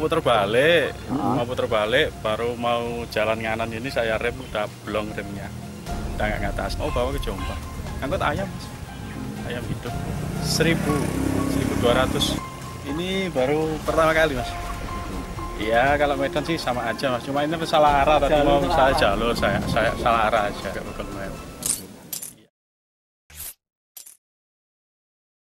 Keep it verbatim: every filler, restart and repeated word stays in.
putar balik, uh-huh. mau putar balik, baru mau jalan nganan ini saya rem udah blong remnya, udah nggak ngatas. Oh bawa ke Jombang, angkut ayam mas, ayam hidup, seribu, seribu dua ratus. Ini baru pertama kali mas. Iya kalau Medan sih sama aja mas, cuma ini salah arah tadi mau saya jalur, saya saya salah arah aja, Google Map.